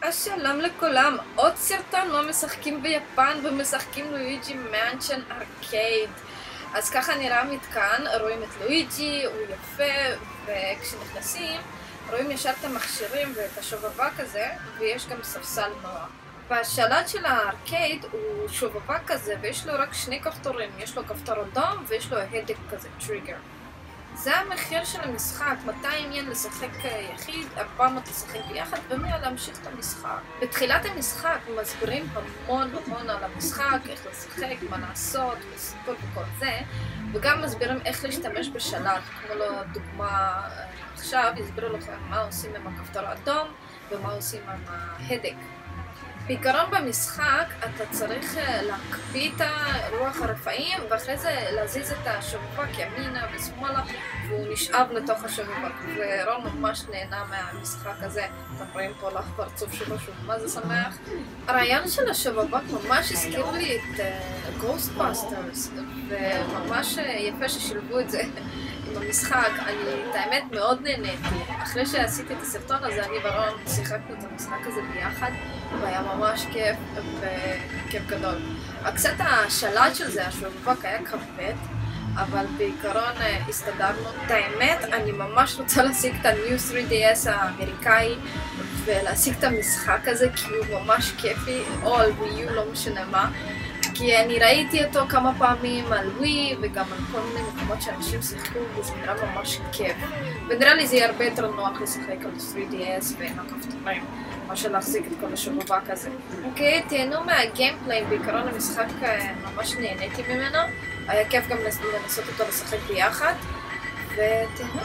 שלום לכולם, עוד סרטון מה משחקים ביפן ומשחקים לואיג'י מנשן ארקייד. אז ככה נראה המתקן, רואים את לואיג'י, הוא יפה, וכשנכנסים רואים ישר את המכשירים ואת השובבה כזה, ויש גם ספסל נוח. והשלט של הארקייד הוא שובבה כזה ויש לו רק שני כפתורים, יש לו כפתור אדום ויש לו הדק כזה, טריגר. זה המחיר של המשחק, 200 ין לשחק יחיד, 400 לשחק ביחד ו100 להמשיך את המשחק. בתחילת המשחק מסבירים המון על המשחק, איך לשחק, מה לעשות, וסיפור וכל זה, וגם מסבירים איך להשתמש בשלט, כמו לדוגמה עכשיו יסבירו לכם מה עושים עם הכפתור האדום ומה עושים עם ההדק. בעיקרון במשחק אתה צריך להקפיא את רוח הרפאים ואחרי זה להזיז את השובבה ימינה ושמאלה והוא נשאב לתוך השובבה, ורון ממש נהנה מהמשחק הזה. אתם רואים פה לך פרצוף שלו שהוא מה זה שמח. הרעיון של השובבה ממש הזכיר לי את גוסטבאסטרס וממש יפה ששילבו את זה עם המשחק. את האמת מאוד נהניתי. אחרי שעשיתי את הסרטון הזה אני ורון שיחקנו את המשחק הזה ביחד והיה ממש כיף וכיף גדול. רק קצת השלט של זה, השובבק היה כבד, אבל בעיקרון הסתדרנו. את האמת, אני ממש רוצה להשיג את ה-New 3DS האמריקאי ולהשיג את המשחק הזה כי הוא ממש כיפי, או על Wii U, לא משנה מה. כי אני ראיתי אותו כמה פעמים על ווי וגם על כל מיני מקומות שאנשים שיחקו וזה נראה ממש כיף. ונראה לי זה יהיה הרבה יותר נוח לשחק על 3DS ועם הכפתורים מאשר להחזיק את כל השובבה כזה. אוקיי, תהנו מהגיימפליי, בעיקרון המשחק ממש נהניתי ממנו. היה כיף גם לנסות אותו לשחק ביחד, ותהנו.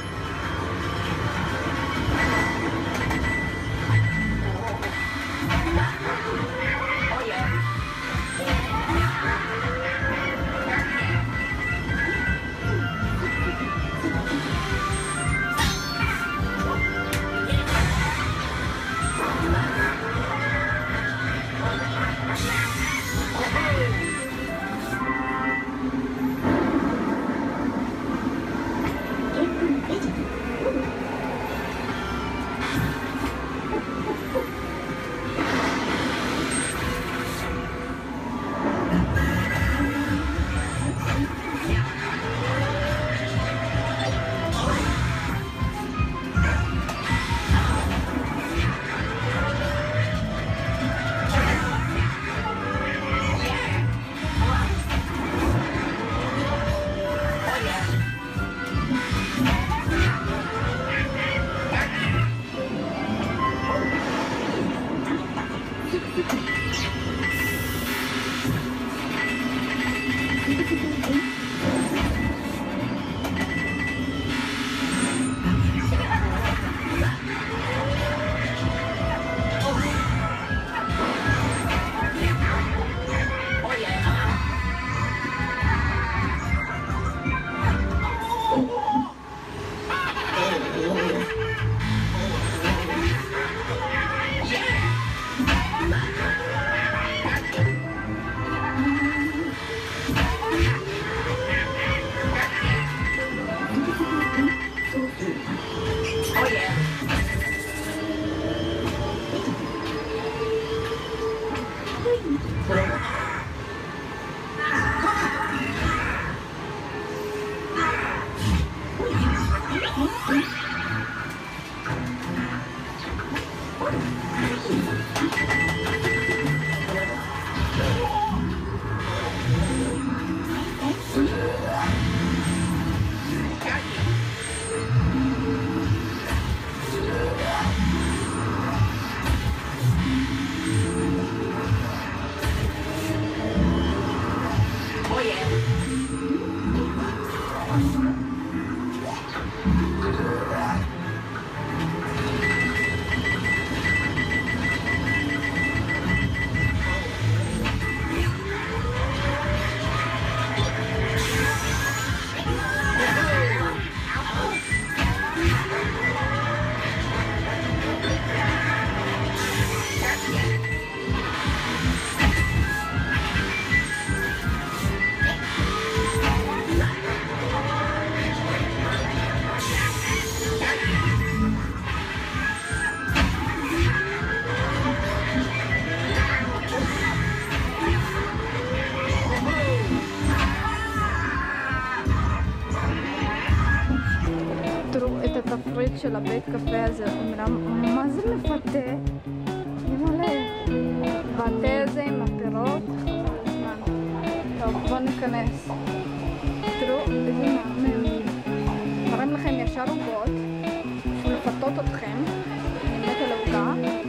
הדלת של הבית קפה הזה, מה זה מפתה? ימלא, והתה הזה עם הפירות, טוב, בוא ניכנס.